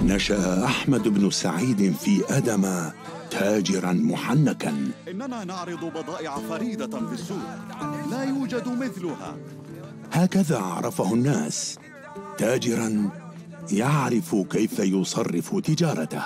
نشأ أحمد بن سعيد في أدم تاجراً محنكاً. إننا نعرض بضائع فريدة في السوق لا يوجد مثلها. هكذا عرفه الناس، تاجراً يعرف كيف يصرف تجارته.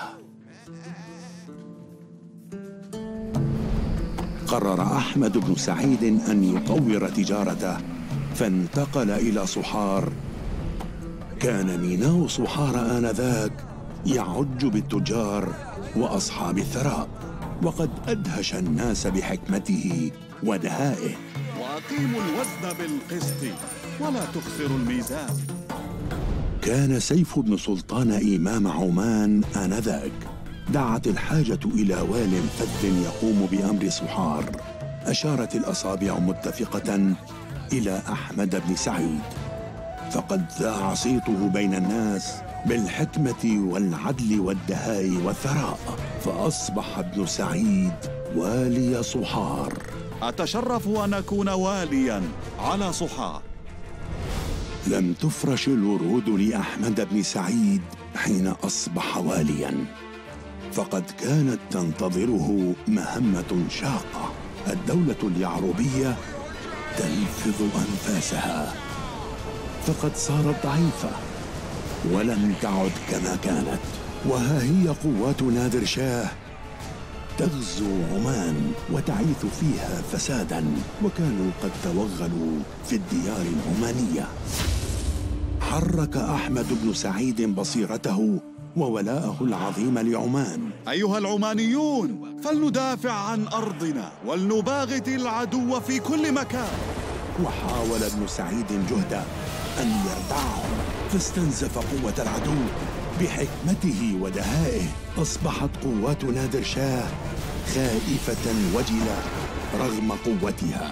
قرر أحمد بن سعيد أن يطور تجارته، فانتقل إلى صحار. كان ميناء صحار آنذاك يعج بالتجار وأصحاب الثراء، وقد أدهش الناس بحكمته ودهائه. وأقيموا الوزن بالقسط ولا تخسروا الميزان. كان سيف بن سلطان إمام عمان آنذاك. دعت الحاجة إلى وال فذ يقوم بأمر صحار. أشارت الأصابع متفقة إلى أحمد بن سعيد، فقد ذاع صيته بين الناس بالحكمة والعدل والدهاء والثراء، فأصبح ابن سعيد والي صحار. أتشرف أن أكون والياً على صحار. لم تفرش الورود لأحمد بن سعيد حين أصبح والياً، فقد كانت تنتظره مهمة شاقة. الدولة اليعربية تلفظ أنفاسها، فقد صارت ضعيفة ولم تعد كما كانت. وها هي قوات نادر شاه تغزو عمان وتعيث فيها فسادا، وكانوا قد توغلوا في الديار العمانية. حرك أحمد بن سعيد بصيرته وولاءه العظيم لعمان. أيها العمانيون، فلندافع عن أرضنا ولنباغت العدو في كل مكان. وحاول ابن سعيد جهدا أن يردعهم، فاستنزف قوة العدو. بحكمته ودهائه أصبحت قوات نادر شاه خائفة وجلة رغم قوتها.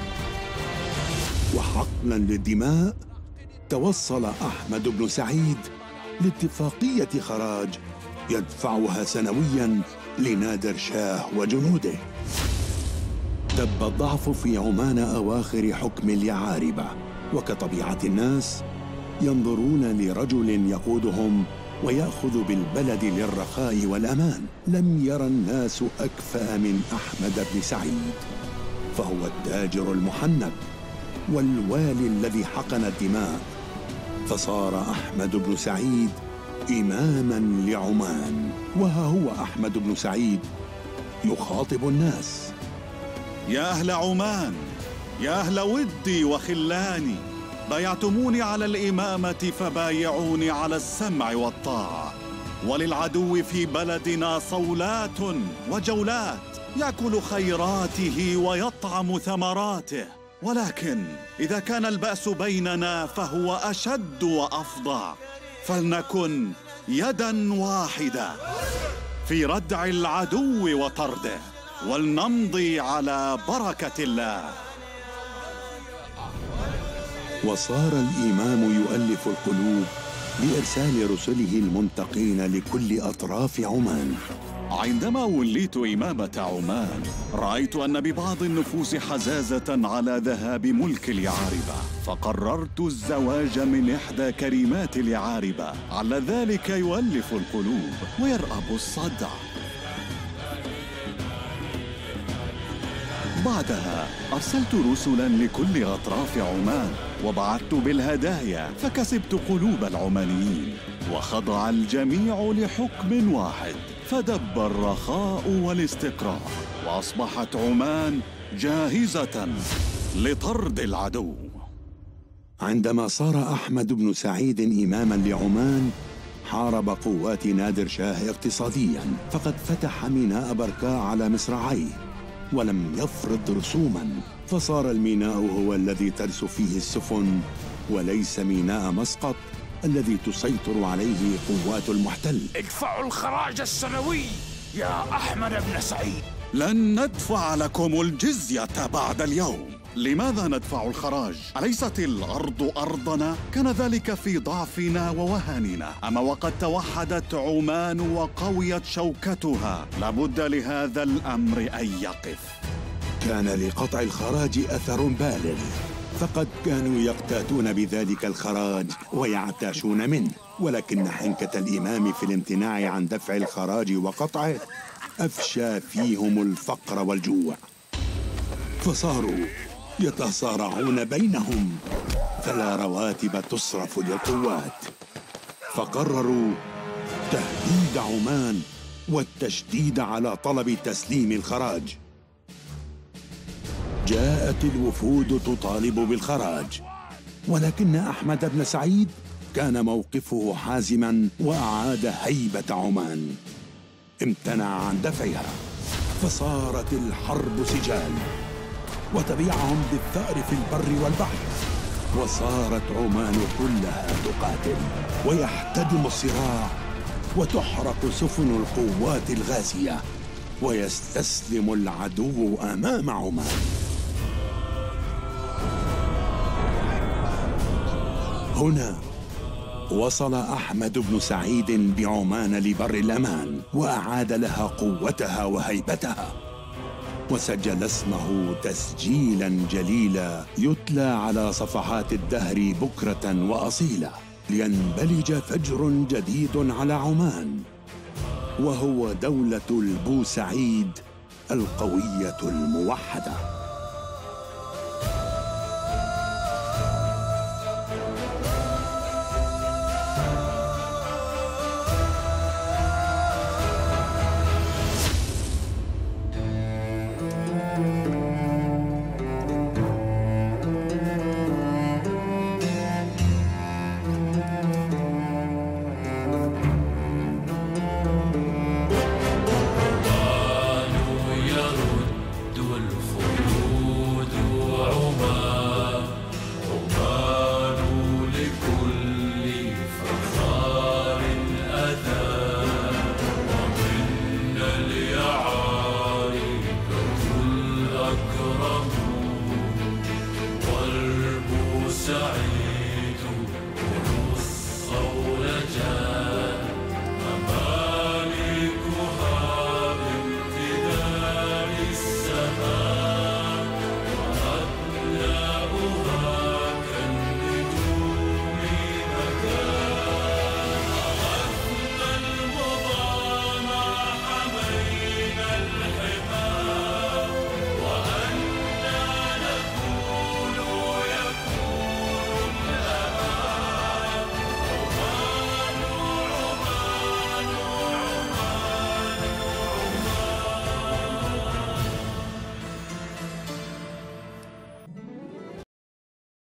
وحقنا للدماء توصل أحمد بن سعيد لاتفاقية خراج يدفعها سنوياً لنادر شاه وجنوده. دب الضعف في عمان أواخر حكم اليعاربة، وكطبيعة الناس ينظرون لرجل يقودهم ويأخذ بالبلد للرخاء والأمان. لم يرى الناس أكفأ من أحمد بن سعيد، فهو التاجر المحنك والوالي الذي حقن الدماء. فصار أحمد بن سعيد إماماً لعمان. وها هو أحمد بن سعيد يخاطب الناس: يا أهل عمان، يا أهل ودي وخلاني، بايعتموني على الإمامة فبايعوني على السمع والطاعة. وللعدو في بلدنا صولات وجولات، يأكل خيراته ويطعم ثمراته. ولكن إذا كان البأس بيننا فهو أشد وأفظع. فلنكن يداً واحدة في ردع العدو وطرده، ولنمضي على بركة الله. وصار الإمام يؤلف القلوب بإرسال رسله المنتقين لكل أطراف عمان. عندما وليت إمامة عمان، رأيت أن ببعض النفوس حزازة على ذهاب ملك اليعاربة، فقررت الزواج من إحدى كريمات اليعاربة. على ذلك يؤلف القلوب ويرأب الصدع. بعدها أرسلت رسلاً لكل أطراف عمان، وبعثت بالهدايا، فكسبت قلوب العمانيين، وخضع الجميع لحكم واحد، فدب الرخاء والاستقرار، وأصبحت عمان جاهزة لطرد العدو. عندما صار أحمد بن سعيد إماماً لعمان، حارب قوات نادر شاه اقتصادياً، فقد فتح ميناء بركاء على مصراعيه ولم يفرض رسوماً، فصار الميناء هو الذي ترس فيه السفن، وليس ميناء مسقط الذي تسيطر عليه قوات المحتل. ادفعوا الخراج السنوي يا أحمد بن سعيد. لن ندفع لكم الجزية بعد اليوم. لماذا ندفع الخراج؟ أليست الأرض أرضنا؟ كان ذلك في ضعفنا ووهننا. أما وقد توحدت عمان وقويت شوكتها، لابد لهذا الأمر أن يقف. كان لقطع الخراج أثر بالغ، فقد كانوا يقتاتون بذلك الخراج ويعتاشون منه، ولكن حنكة الإمام في الامتناع عن دفع الخراج وقطعه أفشى فيهم الفقر والجوع، فصاروا يتصارعون بينهم، فلا رواتب تصرف للقوات، فقرروا تهديد عمان والتشديد على طلب تسليم الخراج. جاءت الوفود تطالب بالخراج، ولكن أحمد بن سعيد كان موقفه حازماً وأعاد هيبة عمان، امتنع عن دفعها، فصارت الحرب سجال، وتبعهم بالثأر في البر والبحر، وصارت عمان كلها تقاتل ويحتدم الصراع، وتحرق سفن القوات الغازية، ويستسلم العدو أمام عمان. هنا وصل أحمد بن سعيد بعمان لبر الأمان، وأعاد لها قوتها وهيبتها، وسجل اسمه تسجيلا جليلا يتلى على صفحات الدهر بكرة وأصيلا، لينبلج فجر جديد على عمان، وهو دولة البوسعيد القوية الموحدة.